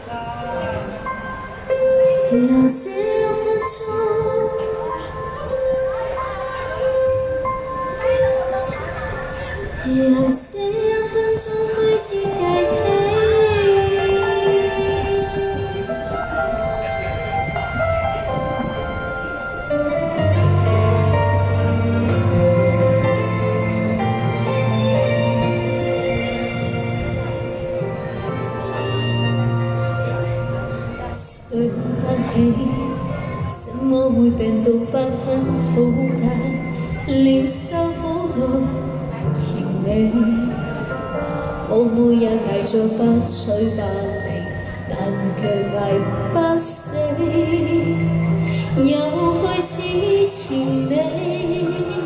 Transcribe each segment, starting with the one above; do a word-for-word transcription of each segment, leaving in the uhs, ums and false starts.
留这两分钟，留这两分钟開始計起。對不起，怎麼會病到不分好歹，連受苦都甜美。我每日偽作不娶不離，但卻捱不死，又去支持你。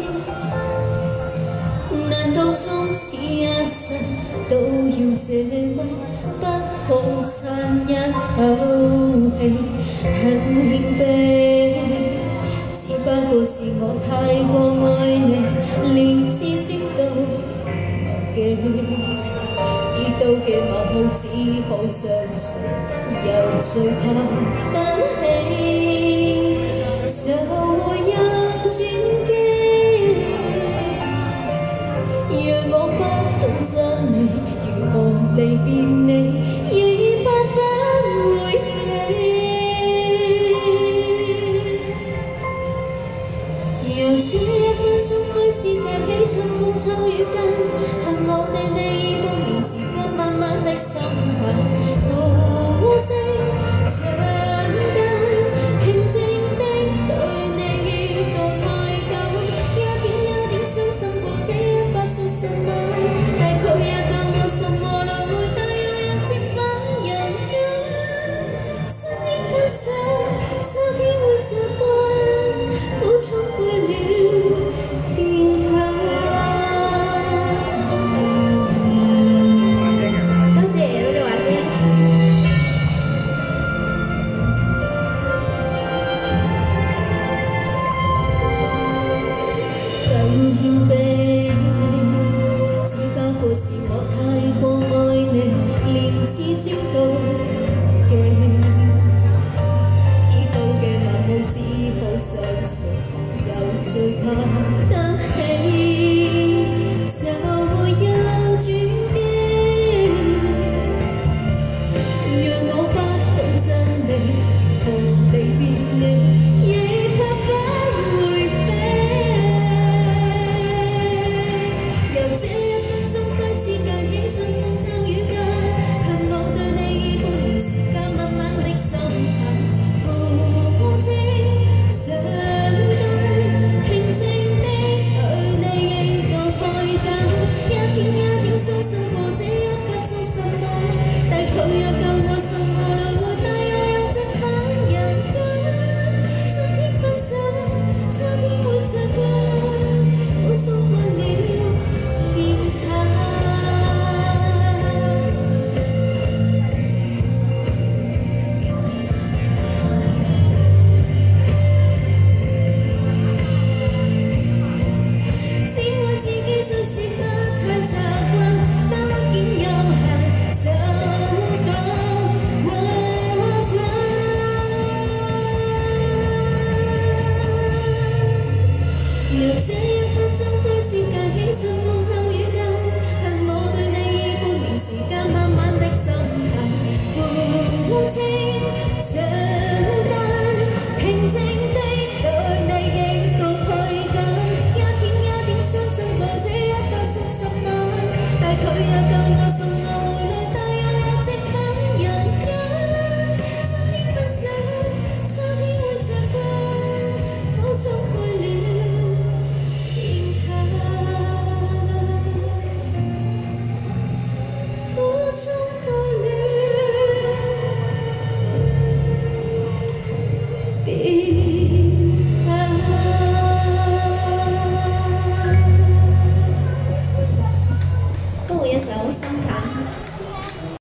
難道終此一生都要這麼不好撐一口氣？很謙卑，只不過是我太過愛你，連自尊都忘記。跌到嘅幕後只好相信，又最怕等起，就會有轉機。讓我不懂真理，如何離別你，已不不會飛。由這一分鐘開始計起，春風秋雨間，恨我對你已半年時間，慢慢的心態負息長燈，平靜的對你熱度太久，一點一點傷心過這一百數十晚，大概也夠我什麼來回答，又有積分人間。春天分手，秋天會習慣，苦衷配了變淡。謙卑，只不過是我太過愛你，連自尊都忘記。跌到嘅盲目只好相信，又最怕得起，就會有轉機。讓我不懂真理，同離別你，亦怕不會飛。由這一分鐘開始計起，春風秋雨間，恨我對你已半年時間，慢慢的心態負積長燈，平靜的對你應到開燈，一點一點傷心過這一百數十晚，大概也夠我送我來回答，又有積分人間。春天分手，秋天會習慣，苦衷慣了變淡。只愛自己雖是不太習慣，當見有限就講話慣。由這一分鐘開始計起，春風秋雨間，恨我對你已半年時間，慢慢的心態負積長燈，平靜的對你應到退緊，一點一點傷心過這一百數十晚，大概也夠我送我回來，但又有積分人間。春天分手，秋天會習慣，苦衷配了變淡，苦衷配了變